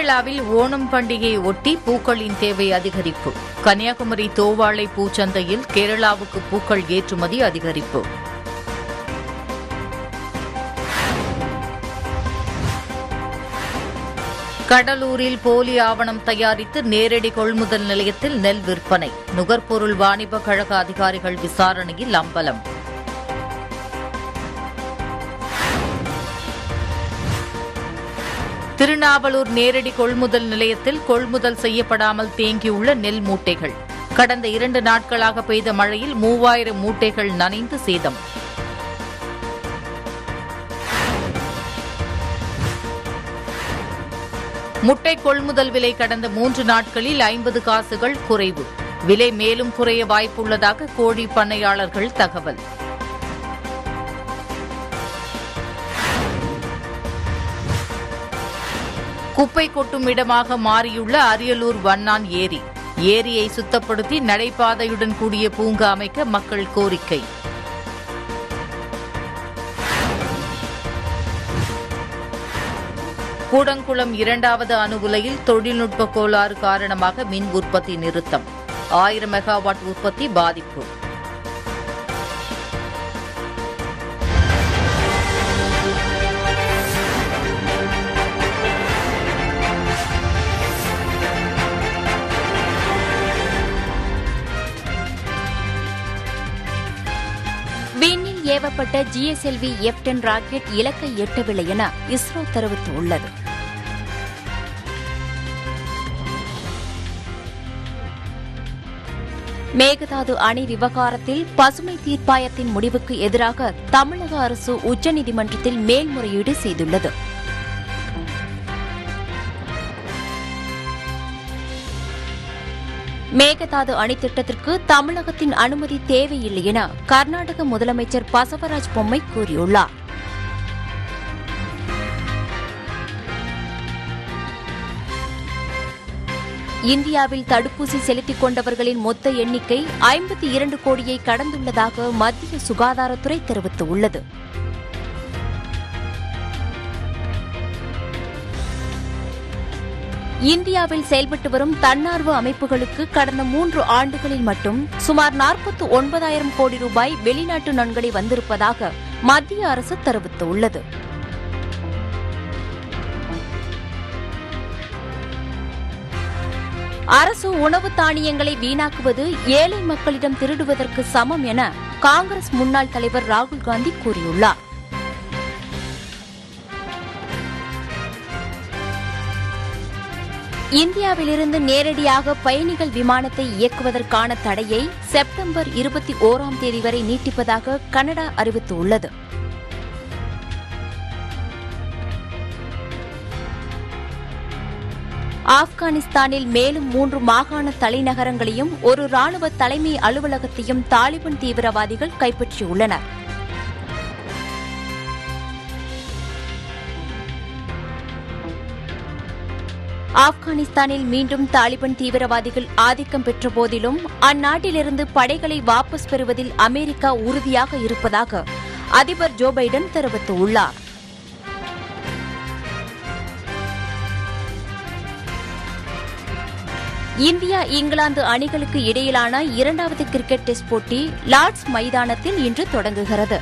கேரளாவில் ஓணம் பண்டிகையை ஒட்டி பூக்களின் தேவை அதிகரிப்பு. கன்னியாகுமரி தோவாளை பூச்சந்தையில் கேரளாவுக்கு பூக்கள் ஏற்றுமதி அதிகரிப்பு. கடலூரில் போலி ஆவணம் தயாரித்து நேரடி கொள்முதல் நிலையத்தில் நெல் விற்பனை. நுகர்பொருள் வாணிப கழக அதிகாரிகள் விசாரணையில் அம்பலம். திருநாவலூர் நேரடி கொள்முதல் நிலையத்தில் கொள்முதல் செய்யப்படாமல் தேங்கியுள்ள நெல் மூட்டைகள். கடந்த 2 நாட்களாக பெய்த மழையில் 3000 மூட்டைகள் நனைந்து சேதம். முட்டை கொள்முதல் விலை கடந்த 3 நாட்களில் 50 காசுகள் குறைவு. விலை மேலும் குறைய வாய்ப்புள்ளதாக கோழி பண்ணையாளர்கள் தகவல். குப்பை கொட்டும் இடமாக மாறியுள்ள அரியலூர் வண்ணான் ஏரி. ஏரியை சுத்தப்படுத்தி நடைபாதையுடன் கூடிய பூங்கா அமைக்க மக்கள் கோரிக்கை. கூடங்குளம் 2வது அணு உலையில் தொழில்நுட்ப கோளாறு காரணமாக மின் உற்பத்தி நிறுத்தம். 1000 மெகாவாட் உற்பத்தி பாதிப்பு. விண்ணில் ஏவப்பட்ட GSLV F-10 ராக்கெட் இலக்கை எட்டவில்லை என இஸ்ரோ தெரிவித்துள்ளது. மேகதாது அணை விவகாரத்தில் பசுமை தீர்ப்பாயத்தின் முடிவுக்கு எதிராக தமிழக அரசு உச்சநீதிமன்றத்தில் மேல்முறையீடு செய்துள்ளது. மேகதாது அணை திட்டத்திற்கு தமிழகத்தின் அனுமதி தேவையில்லை என கர்நாடக முதலமைச்சர் பசவராஜ் பொம்மை கூறியுள்ளார். இந்தியாவில் தடுப்பூசி செலுத்திக் கொண்டவர்களின் மொத்த எண்ணிக்கை 52 கோடியை கடந்துள்ளதாக மத்திய சுகாதாரத்துறை தெரிவித்துள்ளது. இந்தியாவில் செயல்பட்டு வரும் தன்னார்வ அமைப்புகளுக்கு கடந்த 3 ஆண்டுகளில் மட்டும் சுமார் 49,000 கோடி ரூபாய் வெளிநாட்டு நன்கொடை வந்திருப்பதாக மத்திய அரசு தெரிவித்துள்ளது. அரசு உணவு தானியங்களை வீணாக்குவது ஏழை மக்களிடம் திருடுவதற்கு சமம் என காங்கிரஸ் முன்னாள் தலைவர் ராகுல் காந்தி கூறியுள்ளார். இந்தியாவிலிருந்து நேரடியாக பயணிகள் விமானத்தை இயக்குவதற்கான தடையை செப்டம்பர் 21ஆம் தேதி வரை நீட்டிப்பதாக கனடா அறிவித்துள்ளது. ஆப்கானிஸ்தானில் மேலும் 3 மாகாண தலைநகரங்களையும் ஒரு ராணுவ தலைமை அலுவலகத்தையும் தாலிபான் தீவிரவாதிகள் கைப்பற்றியுள்ளனர். ஆப்கானிஸ்தானில் மீண்டும் தாலிபான் தீவிரவாதிகள் ஆதிக்கம் பெற்ற போதிலும் அந்நாட்டிலிருந்து படைகளை வாபஸ் பெறுவதில் அமெரிக்கா உறுதியாக இருப்பதாக அதிபர் ஜோ பைடன் தெரிவித்துள்ளார். இந்தியா இங்கிலாந்து அணிகளுக்கு இடையிலான 2வது கிரிக்கெட் டெஸ்ட் போட்டி லார்ட்ஸ் மைதானத்தில் இன்று தொடங்குகிறது.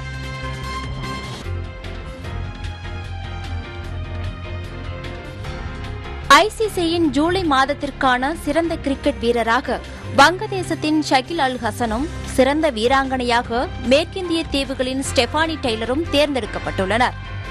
ICCயின் ஜூலை மாதத்திற்கான சிறந்த கிரிக்கெட் வீரராக வங்கதேசத்தின் ஷகில் அல் ஹசனும் சிறந்த வீராங்கனையாக மேற்கிந்திய தீவுகளின் ஸ்டெஃபானி டெய்லரும் தேர்ந்தெடுக்கப்பட்டுள்ளனர்.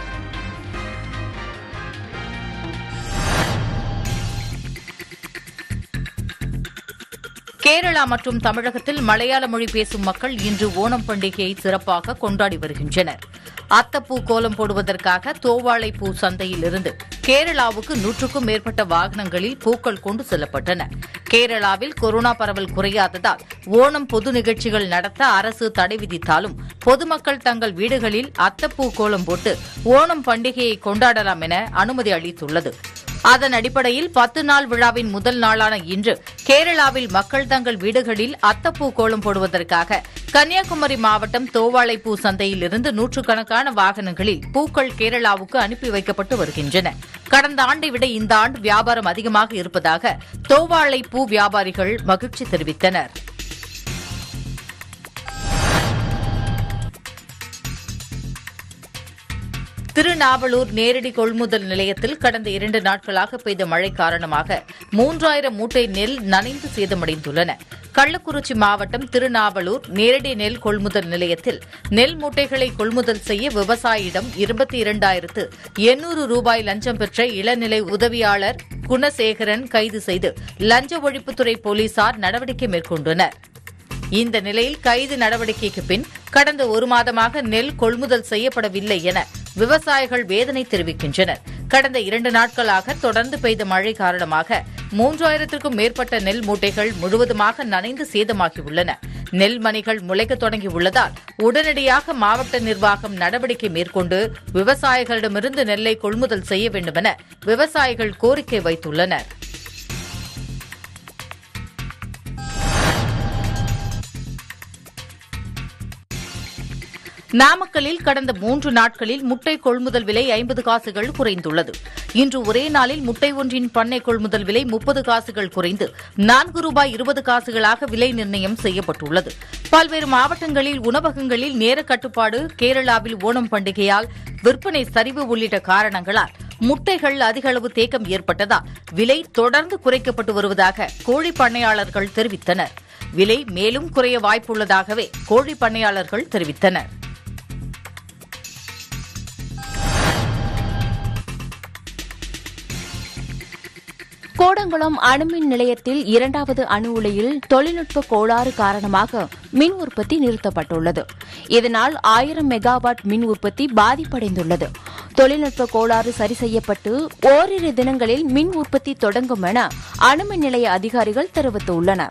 கேரளா மற்றும் தமிழகத்தில் மலையாள மொழி பேசும் மக்கள் இன்று ஓணம் பண்டிகையை சிறப்பாக கொண்டாடி வருகின்றனர். அத்தப்பூ கோலம் போடுவதற்காக தோவாளை பூ சந்தையிலிருந்து கேரளாவுக்கு 100க்கும் மேற்பட்ட வாகனங்களில் பூக்கள் கொண்டு செல்லப்பட்டன. கேரளாவில் கொரோனா பரவல் குறையாததால் ஓணம் பொது நிகழ்ச்சிகள் நடத்த அரசு தடை விதித்தாலும் பொதுமக்கள் தங்கள் வீடுகளில் அத்தப்பூ கோலம் போட்டு ஓணம் பண்டிகையை கொண்டாடலாம் என அனுமதி அளித்துள்ளது. அதன் அடிப்படையில் 10 நாள் விழாவின் முதல் நாளான இன்று கேரளாவில் மக்கள் தங்கள் வீடுகளில் அத்தப்பூ கோலம் போடுவதற்காக கன்னியாகுமரி மாவட்டம் தோவாளைப்பூ சந்தையில் இருந்து நூற்றுக்கணக்கான வாகனங்களில் பூக்கள் கேரளாவுக்கு அனுப்பி வைக்கப்பட்டு வருகின்றன. கடந்த ஆண்டை விட இந்த ஆண்டு வியாபாரம் அதிகமாக இருப்பதாக தோவாளைப்பூ வியாபாரிகள் மகிழ்ச்சி தெரிவித்தனர். திருநாவலூர் நேரடி கொள்முதல் நிலையத்தில் கடந்த 2 நாட்களாக பெய்த மழை காரணமாக 3000 மூட்டை நெல் நனைந்து சேதமடைந்துள்ளன. கள்ளக்குறிச்சி மாவட்டம் திருநாவலூர் நேரடி நெல் கொள்முதல் நிலையத்தில் நெல் மூட்டைகளை கொள்முதல் செய்ய விவசாயியிடம் 22,800 ரூபாய் லஞ்சம் பெற்ற இளநிலை உதவியாளர் குணசேகரன் கைது செய்து லஞ்ச ஒழிப்புத்துறை போலீசார் நடவடிக்கை மேற்கொண்டனர். இந்த நிலையில் கைது நடவடிக்கைக்கு பின் கடந்த 1 மாதமாக நெல் கொள்முதல் செய்யப்படவில்லை என விவசாயிகள் வேதனை தெரிவிக்கின்றனர். கடந்த 2 நாட்களாக தொடர்ந்து பெய்த மழை காரணமாக 3000க்கும் மேற்பட்ட நெல் மூட்டைகள் முழுவதுமாக நனைந்து சேதமாகியுள்ளன. நெல் மணிகள் முளைக்க தொடங்கியுள்ளதால் உடனடியாக மாவட்ட நிர்வாகம் நடவடிக்கை மேற்கொண்டு விவசாயிகளிடமிருந்து நெல்லை கொள்முதல் செய்ய வேண்டுமென விவசாயிகள் கோரிக்கை வைத்துள்ளனர். நாமக்கல்லில் கடந்த 3 நாட்களில் முட்டை கொள்முதல் விலை 50 காசுகள் குறைந்துள்ளது. இன்று ஒரே நாளில் முட்டை ஒன்றின் பண்ணை கொள்முதல் விலை 30 காசுகள் குறைந்து ₹4.20 விலை நிர்ணயம் செய்யப்பட்டுள்ளது. பல்வேறு மாவட்டங்களில் உணவகங்களில் நேர கட்டுப்பாடு, கேரளாவில் ஓணம் பண்டிகையால் விற்பனை சரிவு உள்ளிட்ட காரணங்களால் முட்டைகள் அதிக அளவு தேக்கம் ஏற்பட்டதால் விலை தொடர்ந்து குறைக்கப்பட்டு வருவதாக கோழி பண்ணையாளர்கள் தெரிவித்தனர். விலை மேலும் குறைய வாய்ப்புள்ளதாகவே கோழி பண்ணையாளர்கள் தெரிவித்தனர். கோடங்குளம் அணுமின் நிலையத்தில் 2வது அணு உலையில் தொழில்நுட்ப கோளாறு காரணமாக மின் உற்பத்தி நிறுத்தப்பட்டுள்ளது. இதனால் 1000 மெகாவாட் மின் உற்பத்தி பாதிப்படைந்துள்ளது. தொழில்நுட்ப கோளாறு சரி செய்யப்பட்டு ஓரிரு தினங்களில் மின் உற்பத்தி தொடங்கும் என அணுமின் நிலைய அதிகாரிகள் தெரிவித்துள்ளனர்.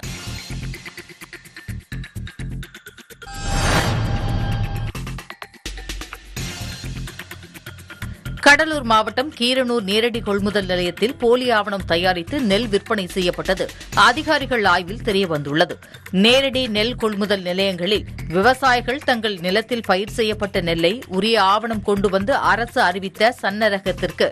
கடலூர் மாவட்டம் கீரனூர் நேரடி கொள்முதல் நிலையத்தில் போலி ஆவணம் தயாரித்து நெல் விற்பனை செய்யப்பட்டது அதிகாரிகள் ஆய்வில் தெரியவந்துள்ளது. நேரடி நெல் கொள்முதல் நிலையங்களில் விவசாயிகள் தங்கள் நிலத்தில் பயிர் செய்யப்பட்ட நெல்லை உரிய ஆவணம் கொண்டு வந்து அரசு அறிவித்த சன்ன ரகத்திற்கு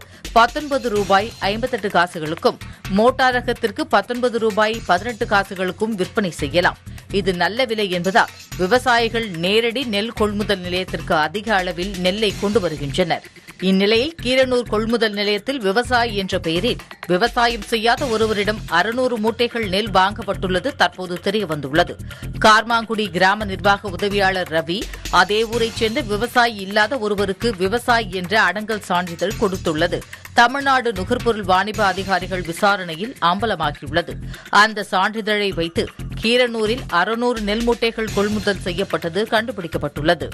₹19.58 மோட்டார் ரகத்திற்கு ₹19.18 விற்பனை செய்யலாம். இது நல்ல விலை என்பதால் விவசாயிகள் நேரடி நெல் கொள்முதல் நிலையத்திற்கு அதிக அளவில் நெல்லை கொண்டு வருகின்றனர். இந்நிலையில் கீரனூர் கொள்முதல் நிலையத்தில் விவசாயி என்ற பெயரில் விவசாயம் செய்யாத ஒருவரிடம் 600 மூட்டைகள் நெல் வாங்கப்பட்டுள்ளது தற்போது தெரியவந்துள்ளது. கார்மாங்குடி கிராம நிர்வாக உதவியாளர் ரவி அதே ஊரைச் சேர்ந்த விவசாயி இல்லாத ஒருவருக்கு விவசாயி என்ற அடங்கல் சான்றிதழ் கொடுத்துள்ளது தமிழ்நாடு நுகர்பொருள் வாணிப அதிகாரிகள் விசாரணையில் அம்பலமாகியுள்ளது. அந்த சான்றிதழை வைத்து கீரனூரில் 600 நெல் மூட்டைகள் கொள்முதல் செய்யப்பட்டது கண்டுபிடிக்கப்பட்டுள்ளது.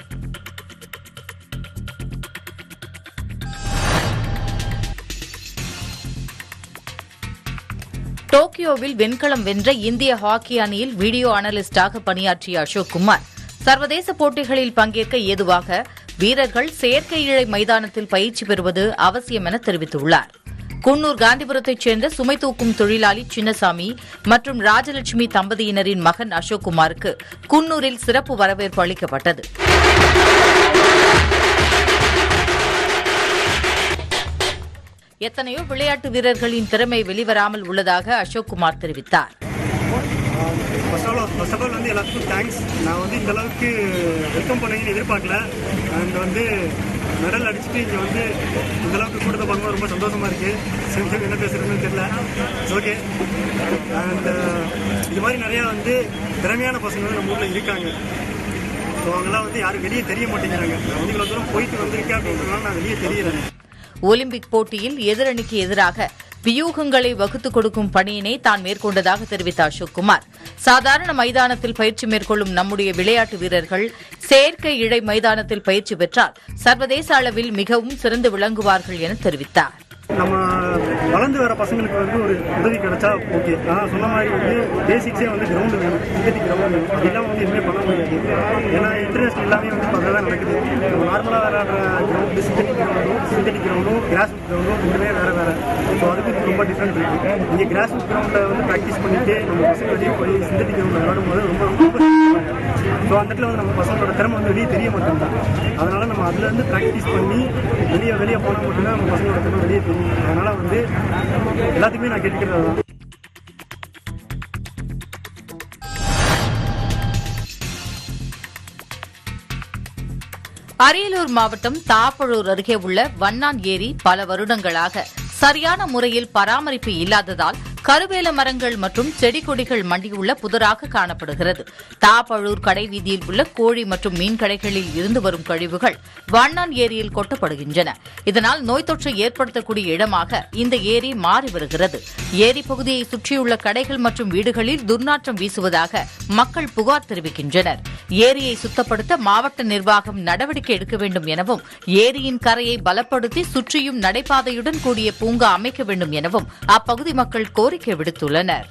டோக்கியோவில் வெண்கலம் வென்ற இந்திய ஹாக்கி அணியில் வீடியோ அனலிஸ்டாக பணியாற்றிய அசோக் குமார் சர்வதேச போட்டிகளில் பங்கேற்க ஏதுவாக வீரர்கள் செயற்கை இழை மைதானத்தில் பயிற்சி பெறுவது அவசியம் என தெரிவித்துள்ளார். குன்னூர் காந்திபுரத்தைச் சேர்ந்த சுமை தூக்கும் தொழிலாளி சின்னசாமி மற்றும் ராஜலட்சுமி தம்பதியினரின் மகன் அசோக் குமாருக்கு குன்னூரில் சிறப்பு வரவேற்பு அளிக்கப்பட்டது. எத்தனையோ விளையாட்டு வீரர்களின் திறமை வெளிவராமல் உள்ளதாக அசோக் குமார் தெரிவித்தார். எல்லாத்துக்கும் தேங்க்ஸ். நான் இந்த அளவுக்கு வெல்கம் பண்ணுவீங்கன்னு எதிர்பார்க்கல. அண்ட் மெடல் அடிச்சுட்டு இங்கே இந்த அளவுக்கு கூட்டத்தை பார்க்கும்போது ரொம்ப சந்தோஷமா இருக்கு. என்ன பேசுறதுன்னு தெரியல. ஓகே. அண்ட் இது மாதிரி நிறையா திறமையான பசங்க நம்ம ஊரில் இருக்காங்க. ஸோ அவங்களாம் யாரும் வெளியே தெரிய மாட்டேங்கிறாங்க. இவ்வளோ தூரம் போயிட்டு வந்திருக்கேன் அப்படின்றதுனால நான் வெளியே தெரியறேன். ஒலிம்பிக் போட்டியில் எதிரணிக்கு எதிராக வியூகங்களை வகுத்துக் கொடுக்கும் பணியினை தான் மேற்கொண்டதாக தெரிவித்த அசோக் குமார் சாதாரண மைதானத்தில் பயிற்சி மேற்கொள்ளும் நம்முடைய விளையாட்டு வீரர்கள் செயற்கை இழை மைதானத்தில் பயிற்சி பெற்றால் சர்வதேச அளவில் மிகவும் சிறந்து விளங்குவார்கள் என தெரிவித்தார். நம்ம வளர்ந்து வர பசங்களுக்கு வந்து ஒரு உதவி கிடைச்சா ஓகே. ஆனால் சொன்ன மாதிரி வந்து பேசிக்ஸே வந்து கிரவுண்டு வேணும், சிந்தட்டிக் கிரவுண்டு வேணும். அதெல்லாம் வந்து எதுவுமே பண்ண முடியாது. ஏன்னா இன்டர்நேஷனல் எல்லாமே வந்து இப்போ தான் நடக்குது. நம்ம நார்மலாக விளையாடுற கிரவுண்டு சிந்தட்டிக் கிரவுண்டும் கிராஸ் ரூட் கிரவுண்டும் ரெண்டுமே வேறு. ஸோ அதுக்கு ரொம்ப டிஃப்ரெண்ட் இருக்குது. இங்கே கிராஸ் ரூட் கிரவுண்டில் வந்து ப்ராக்டிஸ் பண்ணிட்டு நம்ம பசங்க வெளியே போய் சிந்தட்டிக் கிரவுண்டில் விளையாடும்போது ரொம்ப ஸோ அந்த இடத்துல வந்து நம்ம பசங்களோட திறமை வந்து வெளியே தெரிய மாட்டேங்குது. அதனால நம்ம அதுலேருந்து ப்ராக்டிஸ் பண்ணி வெளியே போனால் மட்டும்தான் நம்ம பசங்களோட திறமை வெளியே தெரியும். அதனால வந்து எல்லாத்துக்குமே நான் கேட்டுக்கிறது தான். அரியலூர் மாவட்டம் தாப்பழூர் அருகே உள்ள வண்ணான் ஏரி பல வருடங்களாக சரியான முறையில் பராமரிப்பு இல்லாததால் கருவேல மரங்கள் மற்றும் செடி கொடிகள் மண்டியுள்ள புதராக காணப்படுகிறது. தாப்பழூர் கடை வீதியில் உள்ள கோழி மற்றும் மீன் கடைகளில் இருந்து வரும் கழிவுகள் வண்ணான் ஏரியில் கொட்டப்படுகின்றன. இதனால் நோய் தொற்றை ஏற்படுத்தக்கூடிய இடமாக இந்த ஏரி மாறி வருகிறது. ஏரி பகுதியை சுற்றியுள்ள கடைகள் மற்றும் வீடுகளில் துர்நாற்றம் வீசுவதாக மக்கள் புகார் தெரிவிக்கின்றனர். ஏரியை சுத்தப்படுத்த மாவட்ட நிர்வாகம் நடவடிக்கை எடுக்க வேண்டும் எனவும், ஏரியின் கரையை பலப்படுத்தி சுற்றியும் நடைபாதையுடன் கூடிய பூங்கா அமைக்க வேண்டும் எனவும் அப்பகுதி மக்கள் கோரிக்கை விடுத்துள்ளனர்.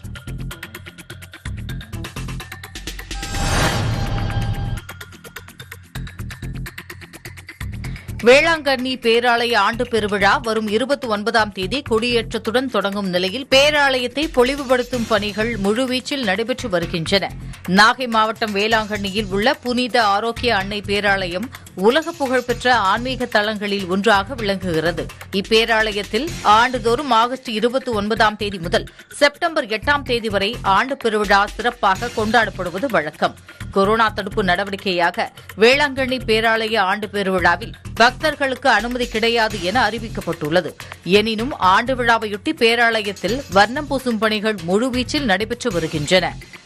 வேளாங்கண்ணி பேராலய ஆண்டு பெருவிழா வரும் 29ஆம் தேதி கொடியேற்றத்துடன் தொடங்கும் நிலையில் பேராலயத்தை பொலிவுபடுத்தும் பணிகள் முழுவீச்சில் நடைபெற்று வருகின்றன. நாகை மாவட்டம் வேளாங்கண்ணியில் உள்ள புனித ஆரோக்கிய அன்னை பேராலயம் உலக புகழ்பெற்ற ஆன்மீக தலங்களில் ஒன்றாக விளங்குகிறது. இப்பேராலயத்தில் ஆண்டுதோறும் ஆகஸ்ட் 29ஆம் தேதி முதல் செப்டம்பர் 8ஆம் தேதி வரை ஆண்டு பெருவிழா சிறப்பாக கொண்டாடப்படுவது வழக்கம். கொரோனா தடுப்பு நடவடிக்கையாக வேளாங்கண்ணி பேராலய ஆண்டு பெருவிழாவில் பக்தர்களுக்கு அனுமதி கிடையாது என அறிவிக்கப்பட்டுள்ளது. எனினும் ஆண்டு விழாவையொட்டி பேராலயத்தில் வர்ணம் பூசும் பணிகள் முழுவீச்சில் நடைபெற்று வருகின்றன.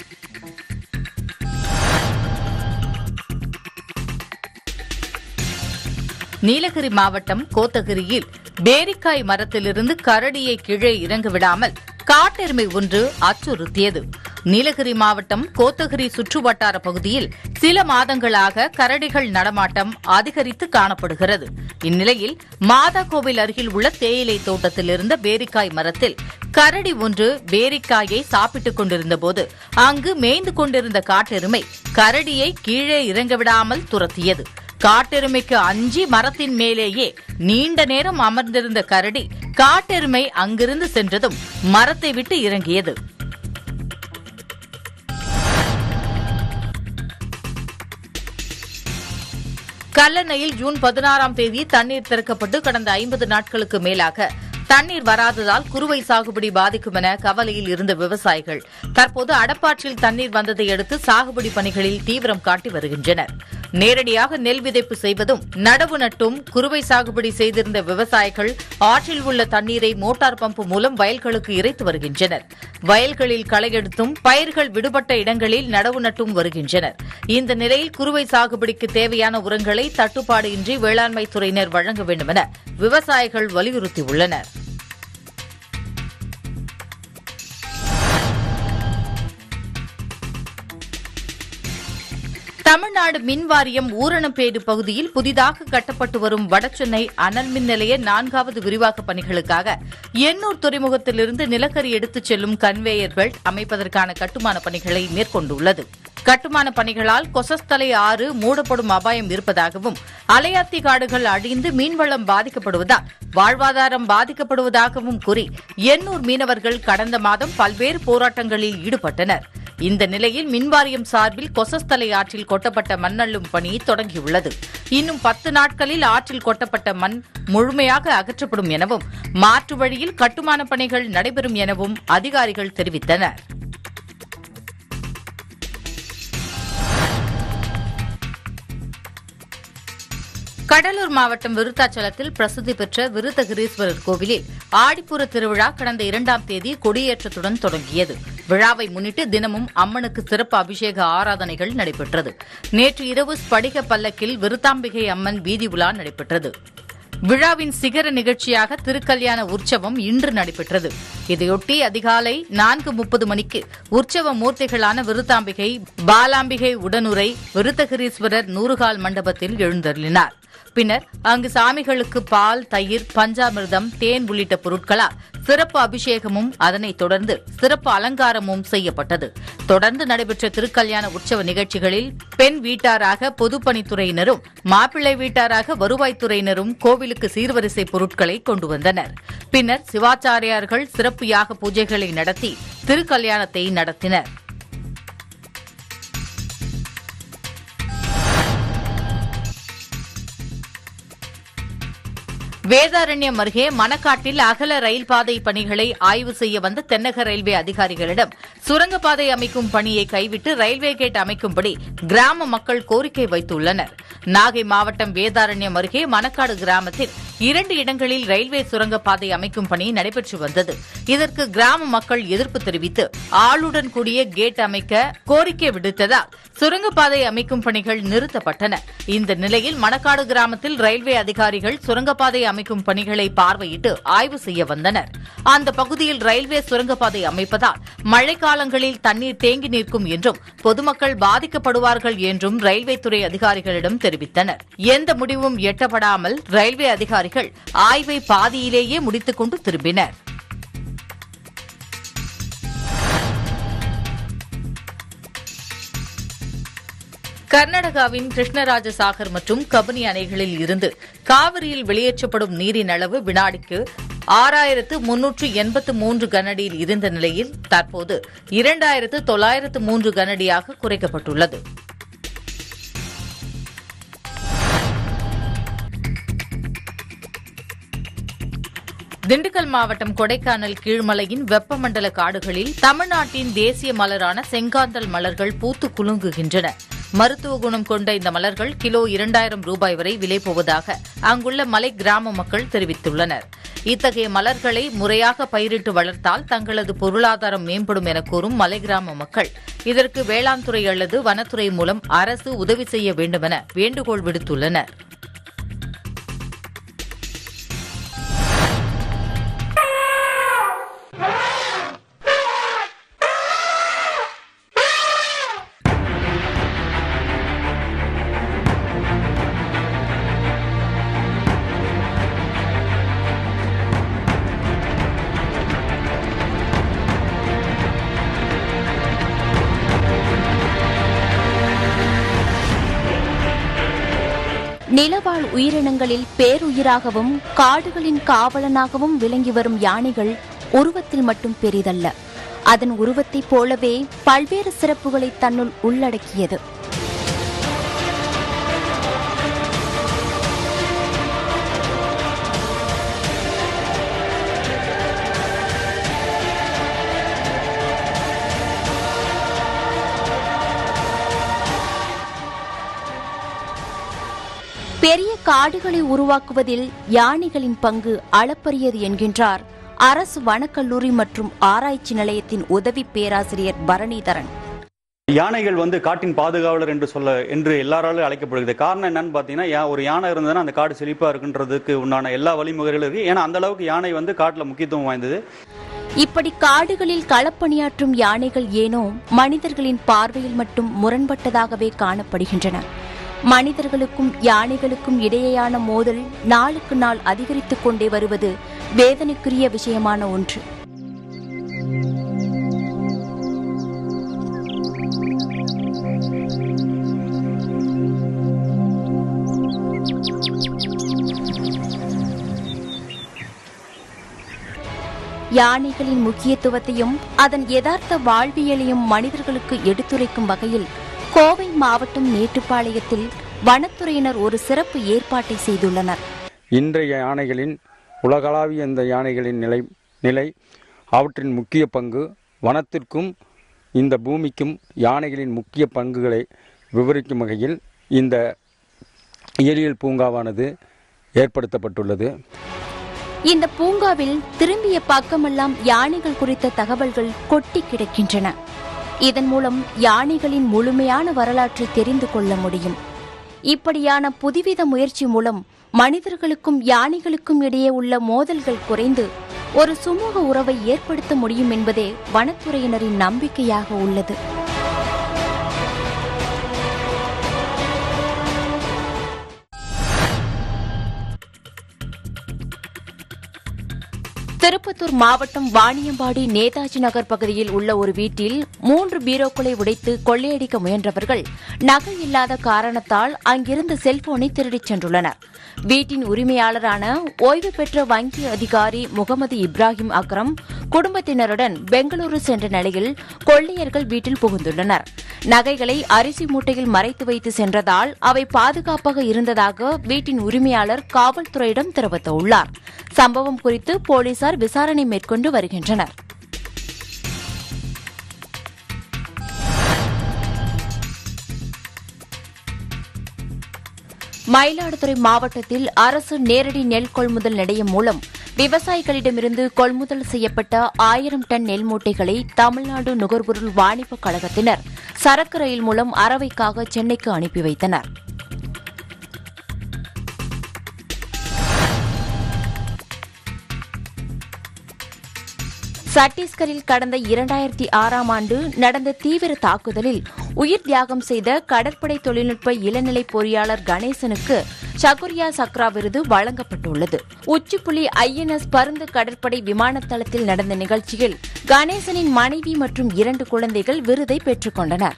நீலகிரி மாவட்டம் கோத்தகிரியில் பேரிக்காய் மரத்திலிருந்து கரடியை கீழே இறங்க விடாமல் காட்டெருமை ஒன்று அச்சுறுத்தியது. நீலகிரி மாவட்டம் கோத்தகிரி சுற்றுவட்டார பகுதியில் சில மாதங்களாக கரடிகள் நடமாட்டம் அதிகரித்து காணப்படுகிறது. இந்நிலையில் மாதாகோவில் அருகில் உள்ள தேயிலை தோட்டத்தில் இருந்த பேரிக்காய் மரத்தில் கரடி ஒன்று பேரிக்காயை சாப்பிட்டுக் கொண்டிருந்தபோது அங்கு மேய்ந்து கொண்டிருந்த காட்டெருமை கரடியை கீழே இறங்க விடாமல் துரத்தியது. காட்டெருமைக்கு அஞ்சி மரத்தின் மேலேயே நீண்ட நேரம் அமர்ந்திருந்த கரடி காட்டெருமை அங்கிருந்து சென்றதும் மரத்தை விட்டு இறங்கியது. கல்லணையில் ஜூன் 16ஆம் தேதி தண்ணீர் திறக்கப்பட்டு கடந்த 50 நாட்களுக்கு மேலாக தண்ணீர் வராததால் குறுவை சாகுபடி பாதிக்கும் என கவலையில் இருந்த விவசாயிகள் தற்போது அடப்பாற்றில் தண்ணீர் வந்ததை அடுத்து சாகுபடி பணிகளில் தீவிரம் காட்டி வருகின்றனர். நேரடியாக நெல் விதைப்பு செய்வதும் நடவு நட்டும் குறுவை சாகுபடி செய்திருந்த விவசாயிகள் ஆற்றில் உள்ள தண்ணீரை மோட்டார் பம்ப் மூலம் வயல்களுக்கு இறைத்து வருகின்றனர். வயல்களில் களையெடுத்தும் பயிர்கள் விடுபட்ட இடங்களில் நடவு நட்டும் வருகின்றனர். இந்த நிலையில் குறுவை சாகுபடிக்கு தேவையான உரங்களை தட்டுப்பாடு இன்றி வேளாண்மை துறையினர் வழங்க வேண்டும் என விவசாயிகள் வலியுறுத்தியுள்ளனர். தமிழ்நாடு மின்வாரியம் ஊரணப்பேடு பகுதியில் புதிதாக கட்டப்பட்டு வரும் வடசென்னை அனல் மின் நிலைய 4வது விரிவாக்கப் பணிகளுக்காக எண்ணூர் துறைமுகத்திலிருந்து நிலக்கரி எடுத்துச் செல்லும் கன்வேயர் பெல்ட் அமைப்பதற்கான கட்டுமான பணிகளை மேற்கொண்டுள்ளது. கட்டுமான பணிகளால் கொசஸ்தலை ஆறு மூடப்படும் அபாயம் இருப்பதாகவும், அலையாத்தி காடுகள் அழிந்து மீன்வளம் பாதிக்கப்படுவதால் வாழ்வாதாரம் பாதிக்கப்படுவதாகவும் கூறி எண்ணூர் மீனவர்கள் கடந்த மாதம் பல்வேறு போராட்டங்களில் ஈடுபட்டனர். இந்த நிலையில் மின்வாரியம் சார்பில் கொசஸ்தலை ஆற்றில் கொட்டப்பட்ட மண் அள்ளும் பணி தொடங்கியுள்ளது. இன்னும் 10 நாட்களில் ஆற்றில் கொட்டப்பட்ட மண் முழுமையாக அகற்றப்படும் எனவும், மாற்று வழியில் கட்டுமான பணிகள் நடைபெறும் எனவும் அதிகாரிகள் தெரிவித்தனர். கடலூர் மாவட்டம் விருத்தாச்சலத்தில் பிரசித்தி பெற்ற விருத்தகிரீஸ்வரர் கோவிலில் ஆடிப்பூர திருவிழா கடந்த 2ஆம் தேதி கொடியேற்றத்துடன் தொடங்கியது. விழாவை முன்னிட்டு தினமும் அம்மனுக்கு சிறப்பு அபிஷேக ஆராதனைகள் நடைபெற்றது. நேற்று இரவு ஸ்படிக பல்லக்கில் விருத்தாம்பிகை அம்மன் வீதி உலா நடைபெற்றது. விழாவின் சிகர நிகழ்ச்சியாக திருக்கல்யாண உற்சவம் இன்று நடைபெற்றது. இதையொட்டி அதிகாலை 4:30 மணிக்கு உற்சவ மூர்த்திகளான விருத்தாம்பிகை, பாலாம்பிகை உடனுரை, விருத்தகிரீஸ்வரர் 100 கால் மண்டபத்தில் எழுந்தருளினார். பின்னர் அங்கு சாமிகளுக்கு பால், தயிர், பஞ்சாமிர்தம், தேன் உள்ளிட்ட பொருட்களால் சிறப்பு அபிஷேகமும் அதனைத் தொடர்ந்து சிறப்பு அலங்காரமும் செய்யப்பட்டது. தொடர்ந்து நடைபெற்ற திருக்கல்யாண உற்சவ நிகழ்ச்சிகளில் பெண் வீட்டாராக பொதுப்பணித்துறையினரும், மாப்பிள்ளை வீட்டாராக வருவாய்த்துறையினரும் கோவிலுக்கு சீர்வரிசை பொருட்களை கொண்டு வந்தனர். பின்னர் சிவாச்சாரியார்கள் சிறப்பு யாக பூஜைகளை நடத்தி திருக்கல்யாணத்தை நடத்தினர். வேதாரண்யம் அருகே மணக்காட்டில் அகல ரயில் பாதை பணிகளை ஆய்வு செய்ய வந்த தென்னக ரயில்வே அதிகாரிகளிடம் சுரங்கப்பாதை அமைக்கும் பணியை கைவிட்டு ரயில்வே கேட் அமைக்கும்படி கிராம மக்கள் கோரிக்கை வைத்துள்ளனர். நாகை மாவட்டம் வேதாரண்யம் அருகே மணக்காடு கிராமத்தில் 2 இடங்களில் ரயில்வே சுரங்கப்பாதை அமைக்கும் பணி நடைபெற்று வந்தது. இதற்கு கிராம மக்கள் எதிர்ப்பு தெரிவித்து ஆளுடன் கூடிய கேட் அமைக்க கோரிக்கை விடுத்ததால் சுரங்கப்பாதை அமைக்கும் பணிகள் நிறுத்தப்பட்டன. இந்த நிலையில் மணக்காடு கிராமத்தில் ரயில்வே அதிகாரிகள் சுரங்கப்பாதை அமைக்கும் பணிகளை பார்வையிட்டு ஆய்வு செய்ய வந்தனர். அந்த பகுதியில் ரயில்வே சுரங்கப்பாதை அமைப்பதால் மழைக்காலங்களில் தண்ணீர் தேங்கி நிற்கும் என்றும் பொதுமக்கள் பாதிக்கப்படுவார்கள் என்றும் ரயில்வே துறை அதிகாரிகளிடம் தெரிவித்தனர். எந்த முடிவும் எட்டப்படாமல் ரயில்வே அதிகாரிகள் ஆய்வை பாதியிலேயே முடித்துக் கொண்டு திரும்பினர். கர்நாடகாவின் கிருஷ்ணராஜசாகர் மற்றும் கபினி அணைகளில் இருந்து காவிரியில் வெளியேற்றப்படும் நீரின் அளவு வினாடிக்கு 6383 கனஅடியில் இருந்த நிலையில் தற்போது 2903 கனஅடியாக குறைக்கப்பட்டுள்ளது. திண்டுக்கல் மாவட்டம் கொடைக்கானல் கீழ்மலையின் வெப்பமண்டல காடுகளில் தமிழ்நாட்டின் தேசிய மலரான செங்காந்தல் மலர்கள் பூத்து குலுங்குகின்றன. மருத்துவ குணம் கொண்ட இந்த மலர்கள் கிலோ 2000 ரூபாய் வரை விலை போவதாக அங்குள்ள மலை கிராம மக்கள் தெரிவித்துள்ளனர். இத்தகைய மலர்களை முறையாக பயிரிட்டு வளர்த்தால் தங்களது பொருளாதாரம் மேம்படும் என கூறும் மலை கிராம மக்கள் இதற்கு வேளாண் துறை அல்லது வனத்துறை மூலம் அரசு உதவி செய்ய வேண்டுமென வேண்டுகோள் விடுத்துள்ளனர். நிலவாழ் உயிரினங்களில் பேருயிராகவும் காடுகளின் காவலனாகவும் விளங்கி வரும் யானைகள் உருவத்தில் மட்டும் பெரிதல்ல, அதன் உருவத்தைப் போலவே பல்வேறு சிறப்புகளை தன்னுள் உள்ளடக்கியது. பெரிய காடுகளை உருவாக்குவதில் யானைகளின் பங்கு அளப்பரியது என்கின்றார் அரசு வனக்கல்லூரி மற்றும் ஆராய்ச்சி நிலையத்தின் உதவி பேராசிரியர் பரணிதரன். யானைகள் காட்டின் பாதுகாவலர் என்று எல்லாராலும் அழைக்கப்படுகிறது. காரணம் என்னன்னு பாத்தீங்கன்னா, ஒரு யானை இருந்ததுன்னா அந்த காடு செழிப்பா இருக்குன்றதுக்கு உண்டான எல்லா வழிமுறைகளும் இருக்கு. ஏன்னா அந்த அளவுக்கு யானை காட்டுல முக்கியத்துவம் வாய்ந்தது. இப்படி காடுகளில் களப்பணியாற்றும் யானைகள் ஏனோ மனிதர்களின் பார்வையில் மட்டும் முரண்பட்டதாகவே காணப்படுகின்றன. மனிதர்களுக்கும் யானைகளுக்கும் இடையேயான மோதல் நாளுக்கு நாள் அதிகரித்துக் கொண்டே வருவது வேதனைக்குரிய விஷயமான ஒன்று. யானைகளின் முக்கியத்துவத்தையும் அதன் யதார்த்த வாழ்வியலையும் மனிதர்களுக்கு எடுத்துரைக்கும் வகையில் கோவை மாவட்டம் மேட்டுப்பாளையத்தில் வனத்துறையினர் ஒரு சிறப்பு ஏற்பாட்டை செய்துள்ளனர். இன்றைய யானைகளின் உலகளாவிய இந்த யானைகளின் நிலை அவற்றின் முக்கிய பங்கு, வனத்திற்கும் இந்த பூமிக்கும் யானைகளின் முக்கிய பங்குகளை விவரிக்கும் வகையில் இந்த இயற்பியல் பூங்காவானது ஏற்படுத்தப்பட்டுள்ளது. இந்த பூங்காவில் திரும்பிய பக்கமெல்லாம் யானைகள் குறித்த தகவல்கள் கொட்டி கிடக்கின்றன. இதன் மூலம் யானைகளின் முழுமையான வரலாற்றை தெரிந்து கொள்ள முடியும். இப்படியான புதுவித முயற்சி மூலம் மனிதர்களுக்கும் யானைகளுக்கும் இடையே உள்ள மோதல்கள் குறைந்து ஒரு சுமூக உறவை ஏற்படுத்த முடியும் என்பதே வனத்துறையினரின் நம்பிக்கையாக உள்ளது. திருப்பத்தூர் மாவட்டம் வாணியம்பாடி நேதாஜி நகர் பகுதியில் உள்ள ஒரு வீட்டில் 3 பீரோக்களை உடைத்து கொள்ளையடிக்க முயன்றவர்கள் நகை இல்லாத காரணத்தால் அங்கிருந்த செல்போனை திருடிச் சென்றுள்ளனர். வீட்டின் உரிமையாளரான ஓய்வு பெற்ற வங்கி அதிகாரி முகமது இப்ராஹிம் அக்ரம் குடும்பத்தினருடன் பெங்களூரு சென்ற நிலையில் கொள்ளையர்கள் வீட்டில் புகுந்துள்ளனர். நகைகளை அரிசி மூட்டையில் மறைத்து வைத்து சென்றதால் அவை பாதுகாப்பாக இருந்ததாக வீட்டின் உரிமையாளர் காவல்துறையிடம் தெரிவித்துள்ளார். சம்பவம் குறித்து போலீசார் விசாரணை மேற்கொண்டு வருகின்றனர். மயிலாடுதுறை மாவட்டத்தில் அரசு நேரடி நெல் கொள்முதல் நிலையம் மூலம் விவசாயிகளிடமிருந்து கொள்முதல் செய்யப்பட்ட 1000 டன் நெல் மூட்டைகளை தமிழ்நாடு நுகர்பொருள் வாணிபக் கழகத்தினர் சரக்கு ரயில் மூலம் அரவைக்காக சென்னைக்கு அனுப்பி வைத்தனர். சத்தீஸ்கரில் கடந்த 2006ஆம் ஆண்டு நடந்த தீவிர தாக்குதலில் உயிர் தியாகம் செய்த கடற்படை தொழில்நுட்ப இளநிலை பொறியாளர் கணேசனுக்கு சகுரியா சக்ரா விருது வழங்கப்பட்டுள்ளது. உச்சிப்புலி INS பருந்து கடற்படை விமான தளத்தில் நடந்த நிகழ்ச்சியில் கணேசனின் மனைவி மற்றும் 2 குழந்தைகள் விருதை பெற்றுக் கொண்டனர்.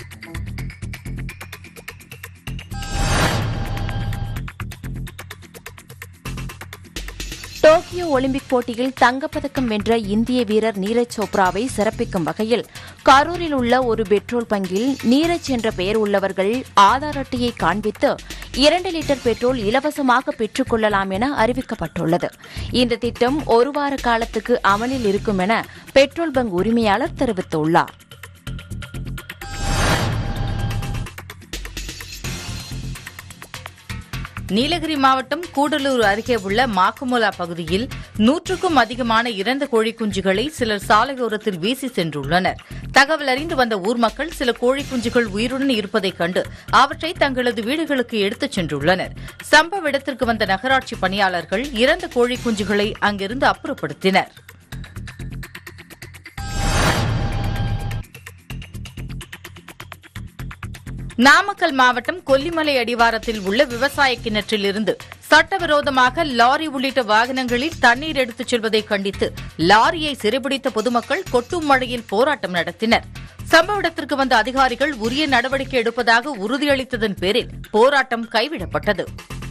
டோக்கியோ ஒலிம்பிக் போட்டியில் தங்கப்பதக்கம் வென்ற இந்திய வீரர் நீரஜ் சோப்ராவை சிறப்பிக்கும் வகையில் கரூரில் உள்ள ஒரு பெட்ரோல் பங்கில் நீரஜ் என்ற பெயர் உள்ளவர்கள் ஆதார் அட்டையை காண்பித்து 2 லிட்டர் பெட்ரோல் இலவசமாக பெற்றுக் கொள்ளலாம் என அறிவிக்கப்பட்டுள்ளது. இந்த திட்டம் 1 வார காலத்துக்கு அமலில் இருக்கும் என பெட்ரோல் பங்க் உரிமையாளர் தெரிவித்துள்ளார். நீலகிரி மாவட்டம் கூடலூர் அருகே உள்ள மாக்குமோலா பகுதியில் 100க்கும் அதிகமான இறந்த கோழி குஞ்சுகளை சிலர் சாலையோரத்தில் வீசி சென்றுள்ளனர். தகவல் அறிந்து வந்த ஊர் மக்கள் சில கோழி குஞ்சுகள் உயிருடன் இருப்பதைக் கண்டு அவற்றை தங்களது வீடுகளுக்கு எடுத்துச் சென்றுள்ளனர். சம்பவ இடத்திற்கு வந்த நகராட்சி பணியாளர்கள் இறந்த கோழி குஞ்சுகளை அங்கிருந்து அப்புறப்படுத்தினர். நாமக்கல் மாவட்டம் கொல்லிமலை அடிவாரத்தில் உள்ள விவசாய கிணற்றில் இருந்து சட்டவிரோதமாக லாரி உள்ளிட்ட வாகனங்களில் தண்ணீர் எடுத்துச் செல்வதை கண்டித்து லாரியை சிறைபிடித்த பொதுமக்கள் கொட்டும் மழையில் போராட்டம் நடத்தினர். சம்பவ இடத்திற்கு வந்த அதிகாரிகள் உரிய நடவடிக்கை எடுப்பதாக உறுதியளித்ததன் பேரில் போராட்டம் கைவிடப்பட்டது.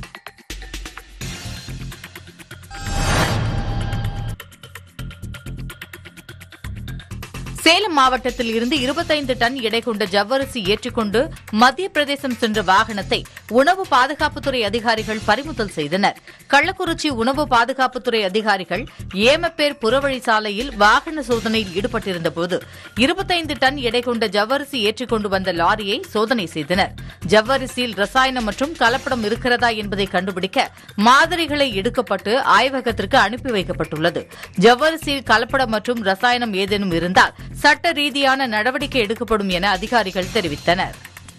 சேலம் மாவட்டத்தில் இருந்து 25 டன் எடை கொண்ட ஜவ்வரிசி ஏற்றிக்கொண்டு மத்திய பிரதேசம் சென்ற வாகனத்தை உணவு பாதுகாப்புத்துறை அதிகாரிகள் பறிமுதல் செய்தனர். கள்ளக்குறிச்சி உணவு பாதுகாப்புத்துறை அதிகாரிகள் ஏமப்பேர் புறவழி சாலையில் வாகன சோதனையில் ஈடுபட்டிருந்தபோது 25 டன் எடை கொண்ட ஜவ்வரிசி ஏற்றிக்கொண்டு வந்த லாரியை சோதனை செய்தனர். ஜவ்வரிசியில் ரசாயனம் மற்றும் கலப்படம் இருக்கிறதா என்பதை கண்டுபிடிக்க மாதிரிகளை எடுக்கப்பட்டு ஆய்வகத்திற்கு அனுப்பி வைக்கப்பட்டுள்ளது. ஜவ்வரிசியில் கலப்படம் மற்றும் ரசாயனம் ஏதேனும் இருந்தால் சட்ட ரீதியான நடவடிக்கை எடுக்கப்படும் என அதிகாரிகள் தெரிவித்தனர்.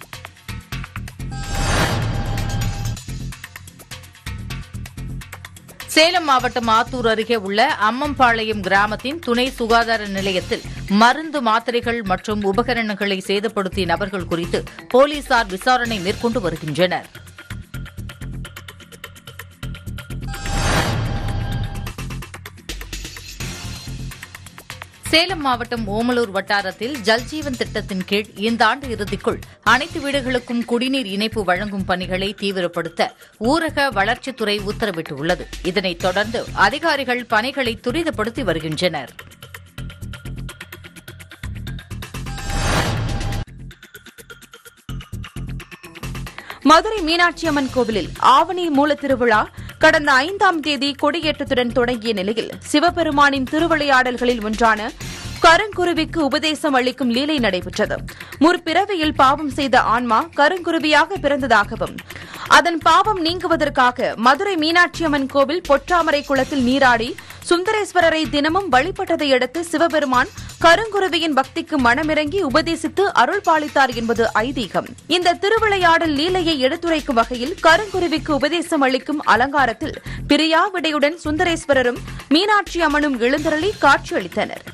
சேலம் மாவட்டம் ஆத்தூர் அருகே உள்ள அம்மம்பாளையம் கிராமத்தின் துணை சுகாதார நிலையத்தில் மருந்து மாத்திரைகள் மற்றும் உபகரணங்களை சேதப்படுத்திய நபர்கள் குறித்து போலீசார் விசாரணை மேற்கொண்டு வருகின்றனர். சேலம் மாவட்டம் ஓமலூர் வட்டாரத்தில் ஜல்ஜீவன் திட்டத்தின் கீழ் இந்த ஆண்டு இறுதிக்குள் அனைத்து வீடுகளுக்கும் குடிநீர் இணைப்பு வழங்கும் பணிகளை தீவிரப்படுத்த ஊரக வளர்ச்சித்துறை உத்தரவிட்டுள்ளது. இதனைத் தொடர்ந்து அதிகாரிகள் பணிகளை துரிதப்படுத்தி வருகின்றனர். மதுரை மீனாட்சி அம்மன் கோவிலில் ஆவணி மூலத்திருவிழா கடந்த 5ஆம் தேதி கொடியேற்றத்துடன் தொடங்கிய நிலையில் சிவபெருமானின் திருவிளையாடல்களில் ஒன்றான கருங்குருவிக்கு உபதேசம் அளிக்கும் லீலை நடைபெற்றது. முற்பிறவியில் பாவம் செய்த ஆன்மா கருங்குருவியாக பிறந்ததாகவும் அதன் பாவம் நீங்குவதற்காக மதுரை மீனாட்சி அம்மன் கோவில் பொற்றாமரை குளத்தில் நீராடி சுந்தரேஸ்வரரை தினமும் வழிபட்டதை அடுத்து சிவபெருமான் கருங்குருவியின் பக்திக்கு மனமிறங்கி உபதேசித்து அருள் பாலித்தார் என்பது ஐதீகம். இந்த திருவிளையாடல் லீலையை எடுத்துரைக்கும் வகையில் கருங்குருவிக்கு உபதேசம் அளிக்கும் அலங்காரத்தில் பிரியா விடையுடன் சுந்தரேஸ்வரரும் மீனாட்சி அம்மனும் எழுந்தருளி காட்சியளித்தனர்.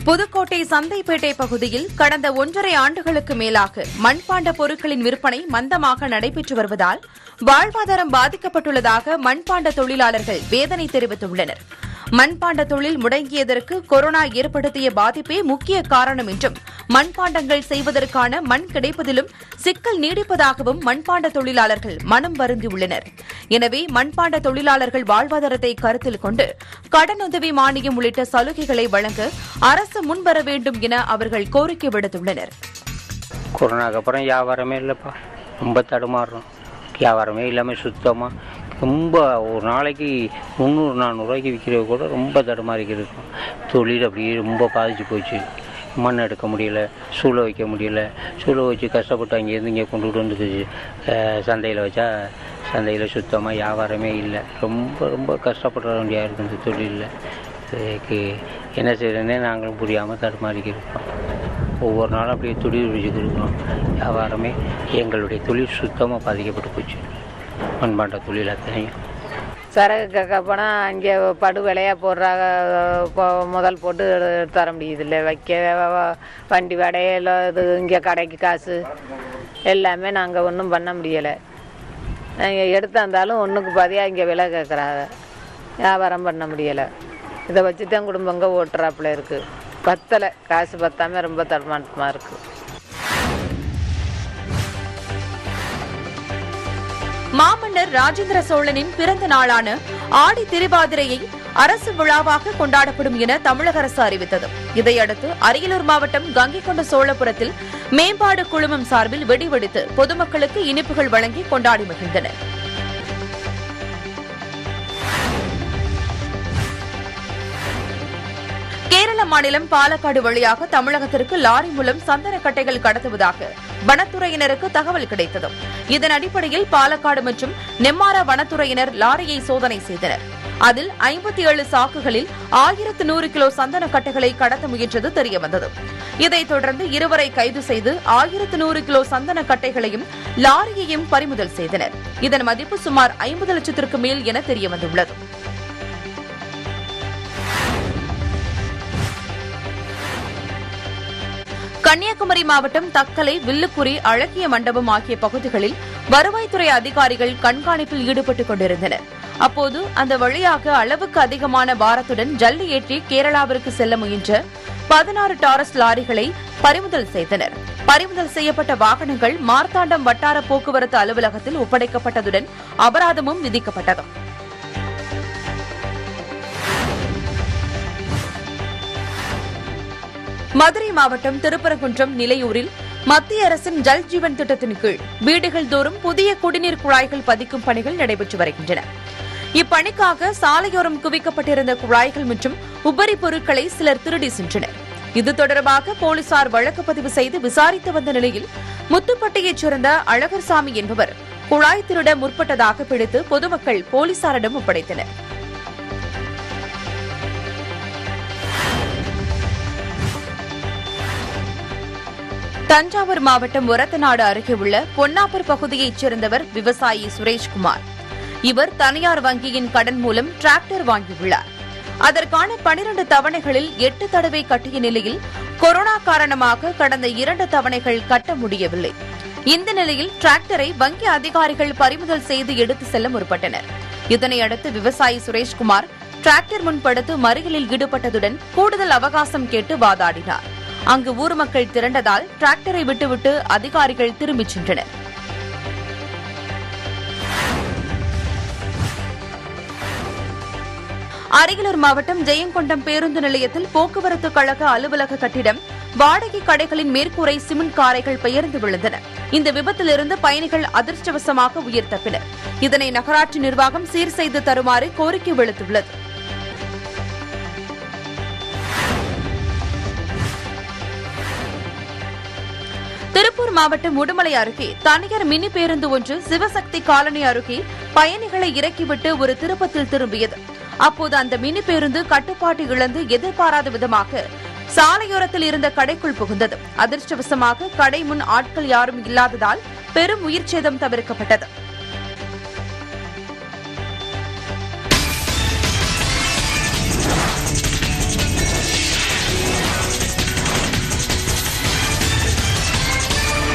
புதுக்கோட்டை சந்தைப்பேட்டை பகுதியில் கடந்த 1.5 ஆண்டுகளுக்கு மேலாக மண்பாண்ட பொருட்களின் விற்பனை மந்தமாக நடைபெற்று வருவதால் வாழ்வாதாரம் பாதிக்கப்பட்டுள்ளதாக மண்பாண்ட தொழிலாளர்கள் வேதனை தெரிவித்துள்ளனர். மண்பாண்ட தொழில் முடங்கியதற்கு கொரோனா ஏற்படுத்திய பாதிப்பே முக்கிய காரணம் என்றும், மண்பாண்டங்கள் செய்வதற்கான மண் கிடைப்பதிலும் சிக்கல் நீடிப்பதாகவும் மண்பாண்ட தொழிலாளர்கள் மனம் வருந்தியுள்ளனர். எனவே மண்பாண்ட தொழிலாளர்கள் வாழ்வாதாரத்தை கருத்தில் கொண்டு கடனுதவி மானியம் உள்ளிட்ட சலுகைகளை வழங்க அரசு முன்வர வேண்டும் என அவர்கள் கோரிக்கை விடுத்துள்ளனர். கொரோனாக்கு அப்புறம் வியாபாரமே இல்லைப்பா, ரொம்ப தடுமாறுறோம். வியாபாரமே இல்லாமல் சுத்தமாக ரொம்ப ஒரு நாளைக்கு 300-400 ரூபாய்க்கு விற்கிறது கூட ரொம்ப தடுமாறிக்கு இருக்கும். தொழில் அப்படியே ரொம்ப பாதிச்சு போச்சு. மண் எடுக்க முடியல, சூளை வைக்க முடியல. சூளை வச்சு கஷ்டப்பட்டு அங்கேருந்து இங்கே கொண்டுகிட்டு வந்துட்டு சந்தையில் வச்சா சந்தையில் சுத்தமாக வியாபாரமே இல்லை. ரொம்ப ரொம்ப கஷ்டப்பட வேண்டியா இருக்குது இந்த தொழிலில். இதுக்கு என்ன செய்யறதுன்னே நாங்களும் புரியாமல் தடுமாறிக்கு இருக்கோம். ஒவ்வொரு நாளும் அப்படியே தொழில் வச்சுக்கிட்டு இருக்கிறோம். வியாபாரமே எங்களுடைய தொழில் சுத்தமாக பாதிக்கப்பட்டு போச்சு. மண்பாண்ட தொழில் அத்தனையும் சரக்கு கேட்க போனால் அங்கே படு விலையாக போடுறாங்க. முதல் போட்டு தர முடியுதில்லை. வைக்க வண்டி வடையில் இது இங்கே கடைக்கு காசு எல்லாமே நாங்கள் ஒன்றும் பண்ண முடியலை. நாங்கள் எடுத்தாந்தாலும் ஒன்றுக்கு பாதியாக இங்கே விலை கேட்குறாங்க. வியாபாரம் பண்ண முடியலை. இதை வச்சு தான் குடும்பங்க ஓட்டுறாப்புல இருக்குது. பத்தலை, காசு பத்தாமல் ரொம்ப தடுமாற்றமாக இருக்குது. மாமன்னர் ராஜேந்திர சோழனின் பிறந்த நாளான ஆடி திருவாதிரையை அரசு விழாவாக கொண்டாடப்படும் என தமிழக அரசு அறிவித்தது. இதையடுத்து அரியலூர் மாவட்டம் கங்கைகொண்ட சோழபுரத்தில் மேம்பாடு குழுமம் சார்பில் வெடிவெடித்து பொதுமக்களுக்கு இனிப்புகள் வழங்கி கொண்டாடி மகிழ்ந்தனர். கேரள மாநிலம் பாலக்காடு வழியாக தமிழகத்திற்கு லாரி மூலம் சந்தன கட்டைகள் கடத்துவதாக வனத்துறையினருக்கு தகவல் கிடைத்தது. இதன் அடிப்படையில் பாலக்காடு மற்றும் நெம்மாரா வனத்துறையினர் லாரியை சோதனை செய்தனர். அதில் 57 சாக்குகளில் 1100 கிலோ சந்தன கட்டைகளை கடத்த முயன்றது தெரியவந்தது. இதைத் தொடர்ந்து இருவரை கைது செய்து 1100 கிலோ சந்தன கட்டைகளையும் லாரியையும் பறிமுதல் செய்தனர். இதன் மதிப்பு சுமார் 50 லட்சத்திற்கு மேல் என தெரியவந்துள்ளது. கன்னியாகுமரி மாவட்டம் தக்கலை, வில்லுக்குறி, அழகிய மண்டபம் ஆகிய பகுதிகளில் வருவாய்த்துறை அதிகாரிகள் கண்காணிப்பில் ஈடுபட்டுக் கொண்டிருந்தனர். அப்போது அந்த வழியாக அளவுக்கு அதிகமான பாரத்துடன் ஜல்லி ஏற்றி கேரளாவிற்கு செல்ல முயன்ற 16 டாரஸ் லாரிகளை பறிமுதல் செய்தனர். பறிமுதல் செய்யப்பட்ட வாகனங்கள் மார்த்தாண்டம் வட்டார போக்குவரத்து அலுவலகத்தில் ஒப்படைக்கப்பட்டதுடன் அபராதமும் விதிக்கப்பட்டது. மதுரை மாவட்டம் திருப்பரங்குன்றம் நிலையூரில் மத்திய அரசின் ஜல் ஜீவன் திட்டத்தின் கீழ் வீடுகள் தோறும் புதிய குடிநீர் குழாய்கள் பதிக்கும் பணிகள் நடைபெற்று வருகின்றன. இப்பணிக்காக சாலையோரம் குவிக்கப்பட்டிருந்த குழாய்கள் மற்றும் உபரி பொருட்களை சிலர் திருடி சென்றனர். இது தொடர்பாக போலீசார் வழக்கு பதிவு செய்து விசாரித்து வந்த நிலையில் முத்துப்பட்டியைச் சேர்ந்த அழகர்சாமி என்பவர் குழாய் திருட முற்பட்டதாக பிடித்து பொதுமக்கள் போலீசாரிடம் ஒப்படைத்தனர். தஞ்சாவூர் மாவட்டம் ஒரத்தநாடு அருகே உள்ள பொன்னாப்பூர் பகுதியைச் சேர்ந்தவர் விவசாயி சுரேஷ்குமார். இவர் தனியார் வங்கியின் கடன் மூலம் டிராக்டர் வாங்கியுள்ளார். அதற்கான 12 தவணைகளில் 8 தடவை கட்டிய நிலையில் கொரோனா காரணமாக கடந்த 2 தவணைகள் கட்ட முடியவில்லை. இந்த நிலையில் டிராக்டரை வங்கி அதிகாரிகள் பறிமுதல் செய்து எடுத்து செல்ல முற்பட்டனர். இதனையடுத்து விவசாயி சுரேஷ்குமார் டிராக்டர் முன்படுத்து மறியலில் ஈடுபட்டதுடன் கூடுதல் அவகாசம் கேட்டு வாதாடினார். அங்கு ஊர் மக்கள் திரண்டதால் டிராக்டரை விட்டுவிட்டு அதிகாரிகள் திரும்பிச் சென்றனர். அரியலூர் மாவட்டம் ஜெயங்கொண்டம் பேருந்து நிலையத்தில் போக்குவரத்து கழக அலுவலக கட்டிடம் வாடகை கடைகளின் மேற்கூரை சிமெண்ட் காரைகள் பெயர்ந்து விழுந்தன. இந்த விபத்திலிருந்து பயணிகள் அதிர்ஷ்டவசமாக உயிர் தப்பினர். இதனை நகராட்சி நிர்வாகம் சீர் செய்து தருமாறு கோரிக்கை விடுத்துள்ளது. திருப்பூர் மாவட்டம் உடுமலை அருகே தனியார் மினி பேருந்து ஒன்று சிவசக்தி காலனி அருகே பயணிகளை இறக்கிவிட்டு ஒரு திருப்பத்தில் திரும்பியது. அப்போது அந்த மினி பேருந்து கட்டுப்பாட்டு இழந்து எதிர்பாராத விதமாக சாலையோரத்தில் இருந்த கடைக்குள் புகுந்தது. அதிர்ஷ்டவசமாக கடை முன் ஆட்கள் யாரும் இல்லாததால் பெரும் உயிர் சேதம் தவிர்க்கப்பட்டது.